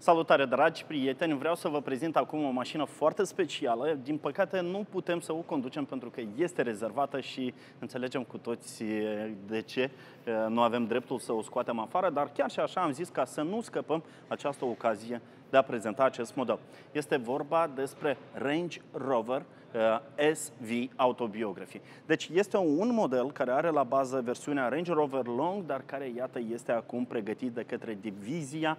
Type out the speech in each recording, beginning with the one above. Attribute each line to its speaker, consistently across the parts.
Speaker 1: Salutare, dragi prieteni! Vreau să vă prezint acum o mașină foarte specială. Din păcate, nu putem să o conducem pentru că este rezervată și înțelegem cu toți de ce nu avem dreptul să o scoatem afară, dar chiar și așa am zis ca să nu scăpăm această ocazie de a prezenta acest model. Este vorba despre Range Rover SV Autobiography. Deci este un model care are la bază versiunea Range Rover Long, dar care, iată, este acum pregătit de către divizia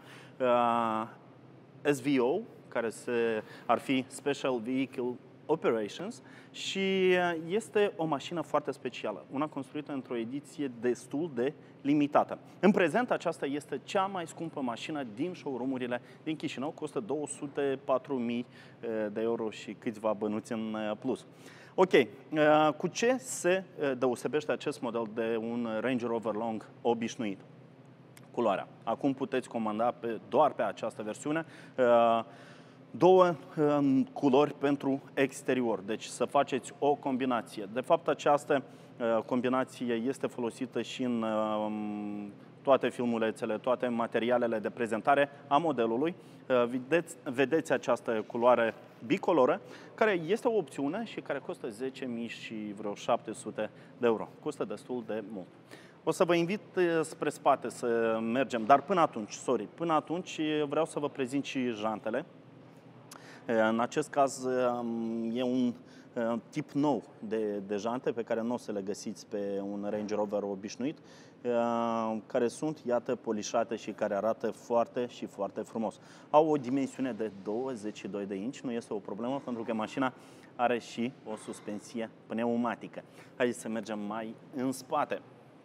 Speaker 1: SVO, care ar fi Special Vehicle Operations, și este o mașină foarte specială, una construită într-o ediție destul de limitată. În prezent, aceasta este cea mai scumpă mașină din showroom-urile din Chișinău, costă 204.000 de euro și câțiva bănuți în plus. Ok, cu ce se deosebește acest model de un Range Rover Long obișnuit? Culoarea. Acum puteți comanda doar pe această versiune două culori pentru exterior, deci să faceți o combinație. De fapt, această combinație este folosită și în toate filmulețele, toate materialele de prezentare a modelului. Vedeți această culoare bicoloră, care este o opțiune și care costă 10.000 și vreo 700 de euro. Costă destul de mult. O să vă invit spre spate să mergem, dar până atunci vreau să vă prezint și jantele. În acest caz e un tip nou de jante pe care nu o să le găsiți pe un Range Rover obișnuit, care sunt, iată, polișate și care arată foarte și foarte frumos. Au o dimensiune de 22 de inci, nu este o problemă pentru că mașina are și o suspensie pneumatică. Haideți să mergem mai în spate.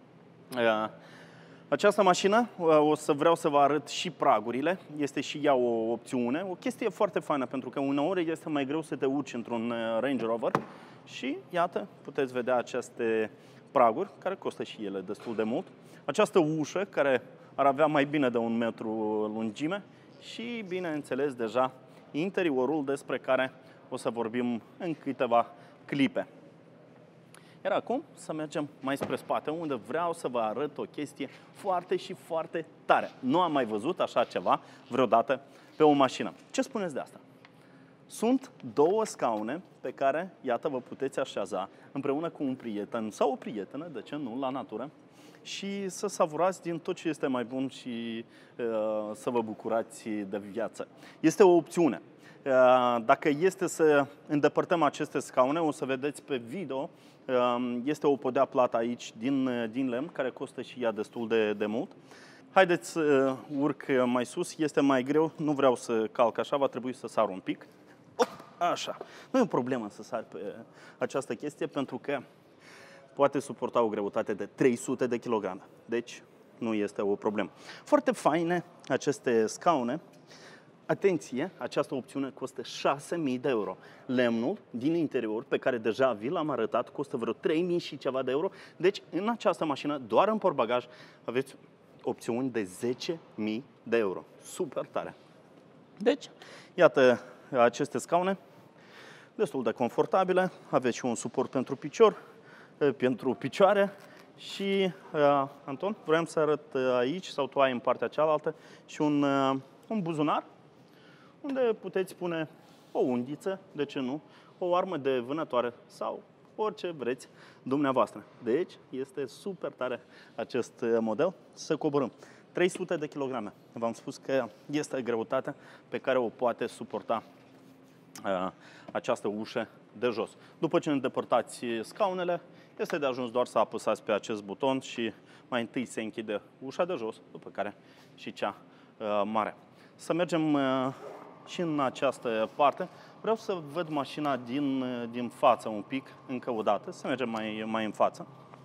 Speaker 1: Această mașină, o să vreau să vă arăt și pragurile, este și ea o opțiune, o chestie foarte faină, pentru că uneori este mai greu să te urci într-un Range Rover și, iată, puteți vedea aceste praguri, care costă și ele destul de mult. Această ușă, care ar avea mai bine de 1 metru lungime și, bineînțeles, deja interiorul despre care o să vorbim în câteva clipe. Iar acum să mergem mai spre spate, unde vreau să vă arăt o chestie foarte și foarte tare. Nu am mai văzut așa ceva vreodată pe o mașină. Ce spuneți de asta? Sunt două scaune pe care, iată, vă puteți așeza împreună cu un prieten sau o prietenă, de ce nu, la natură, și să savurați din tot ce este mai bun și să vă bucurați de viață. Este o opțiune. Dacă este să îndepărtăm aceste scaune, o să vedeți pe video, este o podea plată aici din lemn, care costă și ea destul de mult. Haideți să urc mai sus, este mai greu, nu vreau să calc așa, va trebui să sar un pic. Așa, nu e o problemă să sar pe această chestie, pentru că poate suporta o greutate de 300 de kg, deci nu este o problemă. Foarte faine aceste scaune. Atenție, această opțiune costă 6.000 de euro. Lemnul din interior, pe care deja vi l-am arătat, costă vreo 3.000 și ceva de euro. Deci, în această mașină, doar în portbagaj, aveți opțiuni de 10.000 de euro. Super tare! Deci, iată aceste scaune, destul de confortabile. Aveți și un suport pentru pentru picioare. Și, Anton, vreau să arăt aici, sau tu ai în partea cealaltă, și un buzunar, unde puteți pune o undiță, de ce nu, o armă de vânătoare sau orice vreți dumneavoastră. Deci este super tare acest model. Să coborâm. 300 de kilograme. V-am spus că este greutatea pe care o poate suporta această ușă de jos. După ce îndepărtați scaunele, este de ajuns doar să apăsați pe acest buton și mai întâi se închide ușa de jos, după care și cea mare. Să mergem și în această parte. Vreau să văd mașina din față un pic, încă o dată, să mergem mai în față.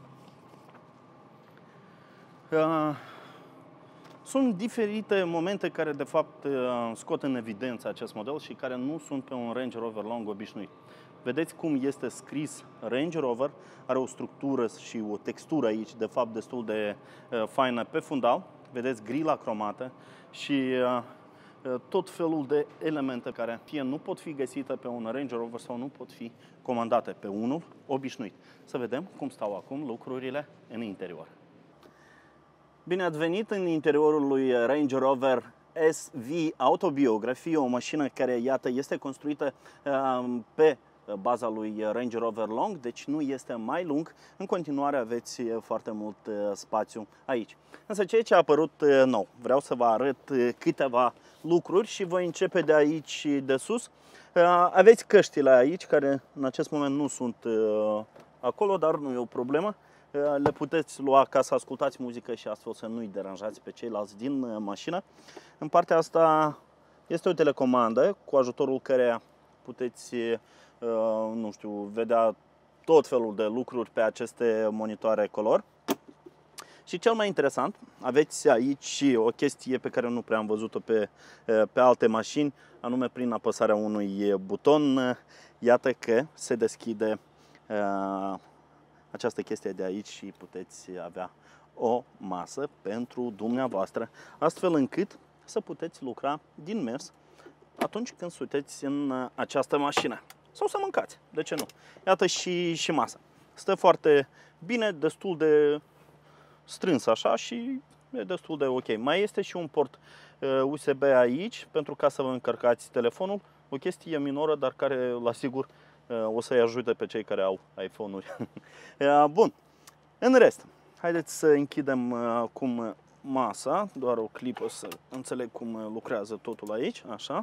Speaker 1: Sunt diferite momente care, de fapt, scot în evidență acest model și care nu sunt pe un Range Rover Long obișnuit. Vedeți cum este scris Range Rover, are o structură și o textură aici, de fapt, destul de faină pe fundal. Vedeți grila cromată și tot felul de elemente care fie nu pot fi găsite pe un Range Rover sau nu pot fi comandate pe unul obișnuit. Să vedem cum stau acum lucrurile în interior. Bine ați venit în interiorul lui Range Rover SV Autobiography, o mașină care, iată, este construită pe baza lui Range Rover Long, deci nu este mai lung. În continuare aveți foarte mult spațiu aici. Însă ceea ce a apărut nou, vreau să vă arăt câteva lucruri și voi începe de aici de sus. Aveți căștile aici, care în acest moment nu sunt acolo, dar nu e o problemă. Le puteți lua ca să ascultați muzică și astfel să nu-i deranjați pe ceilalți din mașină. În partea asta este o telecomandă cu ajutorul căreia puteți, nu știu, vedea tot felul de lucruri pe aceste monitoare color. Și cel mai interesant, aveți aici o chestie pe care nu prea am văzut-o pe alte mașini, anume prin apăsarea unui buton. Iată că se deschide această chestie de aici și puteți avea o masă pentru dumneavoastră, astfel încât să puteți lucra din mers atunci când sunteți în această mașină. Sau să mâncați, de ce nu? Iată și masa. Stă foarte bine, destul de strâns așa și e destul de ok. Mai este și un port USB aici pentru ca să vă încărcați telefonul. O chestie minoră, dar care, la sigur, o să-i ajute pe cei care au iPhone-uri. Bun. În rest, haideți să închidem acum masa. Doar o clipă să înțeleg cum lucrează totul aici. Așa.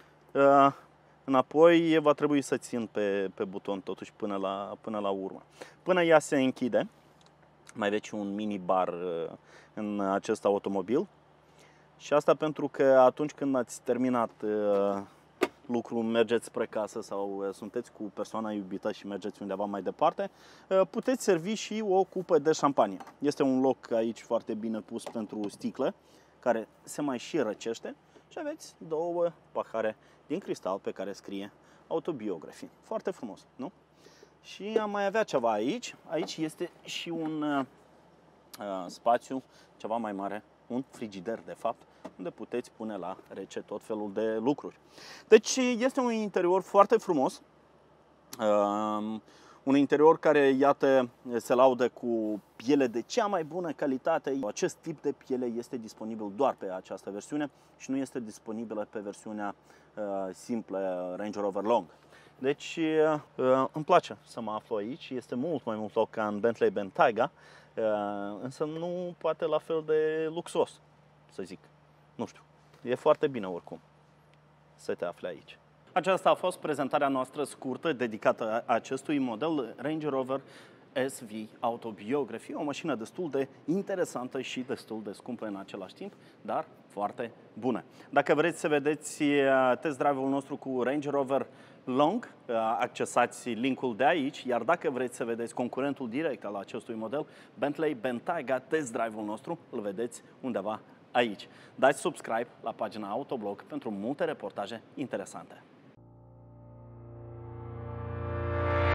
Speaker 1: Înapoi va trebui să țin pe buton totuși până la urmă. Până ea se închide, mai aveți un mini bar în acest automobil. Și asta pentru că atunci când ați terminat lucru, mergeți spre casă sau sunteți cu persoana iubită și mergeți undeva mai departe, puteți servi și o cupă de șampanie. Este un loc aici foarte bine pus pentru sticle, care se mai și răcește și aveți două pahare din cristal pe care scrie Autobiography. Foarte frumos, nu? Și am mai avea ceva aici. Aici este și un spațiu ceva mai mare, un frigider de fapt, unde puteți pune la rece tot felul de lucruri. Deci este un interior foarte frumos, un interior care, iată, se laudă cu piele de cea mai bună calitate. Acest tip de piele este disponibil doar pe această versiune și nu este disponibilă pe versiunea simplă Range Rover Long. Deci îmi place să mă aflu aici, este mult mai mult loc ca în Bentley Bentayga, însă nu poate la fel de luxos, să zic. Nu știu, e foarte bine oricum să te afli aici. Aceasta a fost prezentarea noastră scurtă dedicată acestui model Range Rover SV Autobiography, o mașină destul de interesantă și destul de scumpă în același timp, dar foarte bună. Dacă vreți să vedeți test drive-ul nostru cu Range Rover Long, accesați linkul de aici, iar dacă vreți să vedeți concurentul direct al acestui model, Bentley Bentayga, test drive-ul nostru, îl vedeți undeva aici. Dați subscribe la pagina Autoblog pentru multe reportaje interesante.